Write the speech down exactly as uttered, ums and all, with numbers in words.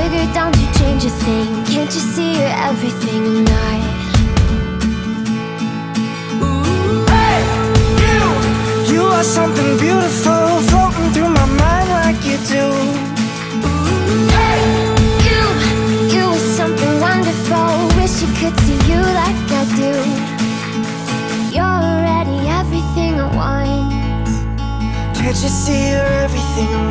sugar, don't you change a thing. Can't you see you're everything I'm not? Hey, you! You are something beautiful, floating through my mind like you do. Hey, you! You are something wonderful. Wish you could see you like I do. You're already everything I want. Can't you see you're everything I want?